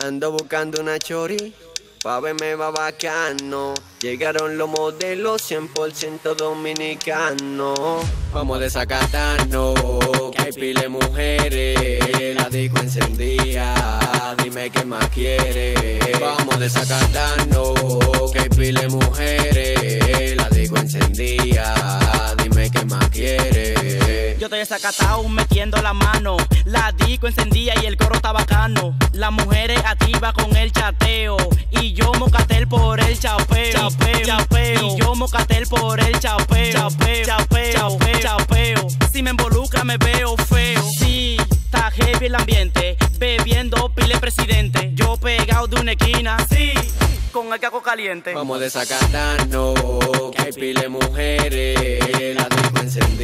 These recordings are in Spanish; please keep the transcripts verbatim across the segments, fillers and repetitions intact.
Ando buscando una chori, pa' verme va bacano. Llegaron los modelos cien por ciento dominicanos. Vamos a desacatarnos, que hay pile de mujeres. La disco encendida, dime qué más quieres. Vamos a desacatarnos, que hay pile de mujeres. La disco encendida, dime qué más quieres. Yo estoy desacatado metiendo la mano. La disco encendía y el coro está bacano. Las mujeres activas con el chateo. Y yo mocatel por el chapeo. Chapeo, chapeo. Y yo mocatel por el chapeo. Chapeo, chapeo, chapeo, chapeo. Si me involucra me veo feo. Sí, está heavy el ambiente. Bebiendo pile presidente. Yo pegado de una esquina. Sí, con el caco caliente. Vamos a desacatarnos, que hay pile de mujeres. La disco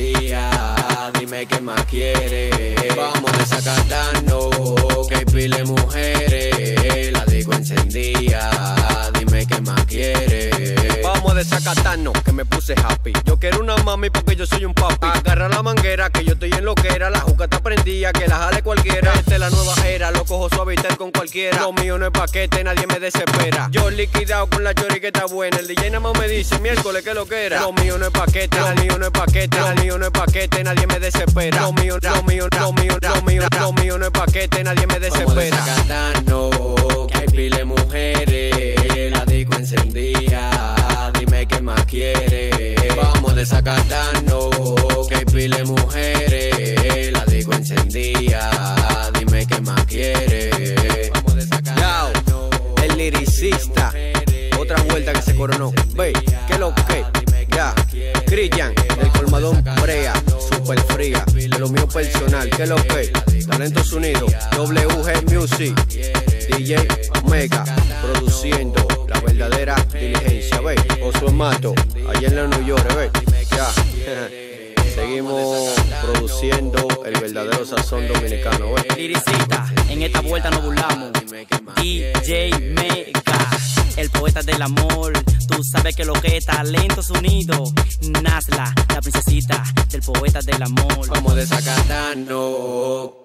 encendida, dime qué más quieres. Vamos a desacatarnos, que hay pile de mujeres. La disco encendida, dime qué más quieres. Vamos a desacatarnos, que me puse happy. Yo quiero una mami porque yo soy un papi. Agarra la manguera, que yo estoy en lo que era. La juca está prendida, que la jale cualquiera. Esta es la nueva era, lo cojo suavitel con cualquiera. Lo mío no es paquete, nadie me desespera. Yo liquidado con la chori que está buena. El D J nada más me dice miércoles que lo que era. Lo mío no es paquete, lo mío no es paquete, lo mío no es paquete, nadie me desespera. Lo mío, lo mío, lo mío, lo mío, lo mío no es paquete, nadie me desespera. Vamos a desacatarnos, que hay pile de mujeres. La disco encendida, dime qué más quieres. Vamos a desacatarnos, que hay pile de mujeres. La disco encendida, dime qué más quieres. Vamos a desacatarnos, el liricista, otra vuelta que se coronó. Ve, que lo que, ya, Cristian, el colmadón Brea, super fría, lo mío personal, que lo que, Talentos Unidos, W G Music, D J Mega, produciendo la verdadera diligencia, ve, Josué Mato, allá en la New York, ve, ya, seguimos produciendo el verdadero sazón dominicano, ve. Liricista, en esta vuelta nos burlamos. D J Mega, el poeta del amor. Tú sabes que lo que es Talentos Unidos. Nasla, la princesita del poeta del amor. Vamos a desacatarnos.